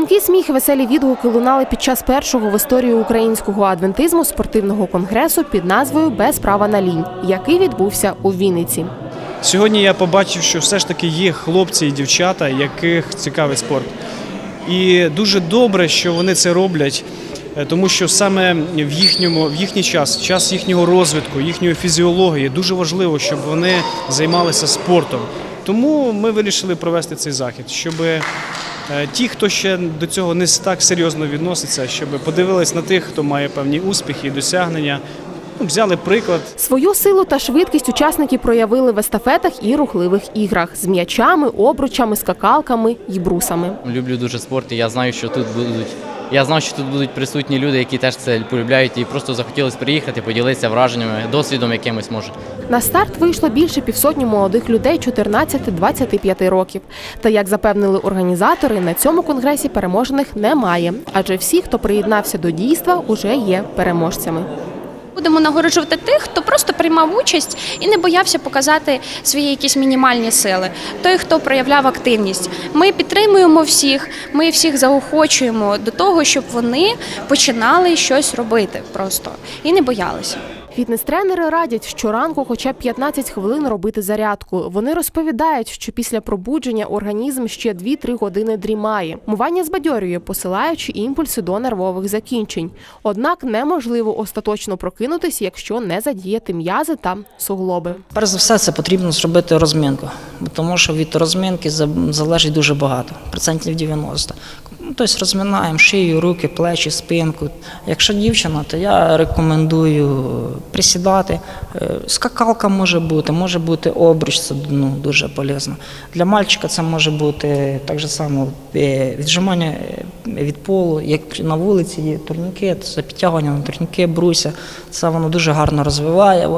Дзвінкий сміх і веселі відгуки лунали під час першого в історії українського адвентизму спортивного конгресу під назвою «Без права на лінь», який відбувся у Вінниці. Сьогодні я побачив, що все ж таки є хлопці і дівчата, яких цікавить спорт. І дуже добре, що вони це роблять, тому що саме в їхній час їхнього розвитку, їхньої фізіології дуже важливо, щоб вони займалися спортом. Тому ми вирішили провести цей захід, щоб ті, хто ще до цього не так серйозно відноситься, щоб подивились на тих, хто має певні успіхи і досягнення, взяли приклад. Свою силу та швидкість учасники проявили в естафетах і рухливих іграх з м'ячами, обручами, скакалками і брусами. Люблю дуже спорт і я знаю, що тут будуть присутні люди, які теж це полюбляють і просто захотілося приїхати, поділитися враженнями, досвідом якимось може. На старт вийшло більше півсотні молодих людей 14-25 років. Та, як запевнили організатори, на цьому конгресі переможених немає, адже всі, хто приєднався до дійства, уже є переможцями. Будемо нагороджувати тих, хто просто приймав участь і не боявся показати свої якісь мінімальні сили. Той, хто проявляв активність. Ми підтримуємо всіх, ми всіх заохочуємо до того, щоб вони починали щось робити просто і не боялися. Фітнес-тренери радять щоранку хоча б 15 хвилин робити зарядку. Вони розповідають, що після пробудження організм ще 2-3 години дрімає. Мування збадьорює, посилаючи імпульси до нервових закінчень. Однак неможливо остаточно прокинутися, якщо не задіяти м'язи та суглоби. Перш за все, це потрібно зробити розминку, тому що від розминки залежить дуже багато, процентів 90. Тобто розминаємо шию, руки, плечі, спинку. Якщо дівчина, то я рекомендую присідати. Скакалка може бути обруч, це дуже корисно. Для мальчика це може бути так само віджимання від полу, як на вулиці є турнікет, це підтягування на турніки, бруся, це воно дуже гарно розвиває.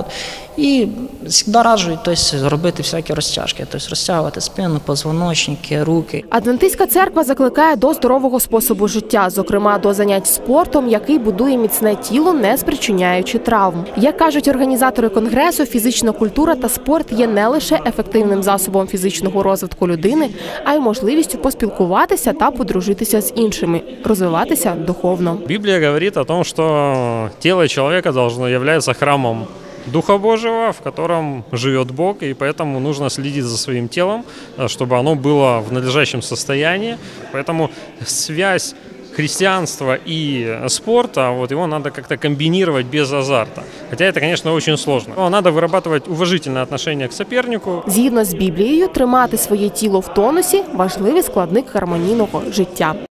І завжди раджу робити всякі розтяжки, розтягувати спину, позвоночники, руки. Адвентистська церква закликає до здорового способу життя, зокрема до занять спортом, який будує міцне тіло, не спричиняючи травм. Як кажуть організатори конгресу, фізична культура та спорт є не лише ефективним засобом фізичного розвитку людини, а й можливістю поспілкуватися та подружитися з іншими, розвиватися духовно. Біблія говорить о том, що тіло чоловіка должно являться храмом Духа Божьего, в котором живет Бог, и поэтому нужно следить за своим телом, чтобы оно было в надлежащем состоянии. Поэтому связь христианства и спорта, его надо как-то комбинировать без азарта. Хотя это, конечно, очень сложно. Но надо вырабатывать уважительное отношение к сопернику. Згідно з Біблією, тримати своє тіло в тонусі – важливий складник гармонійного життя.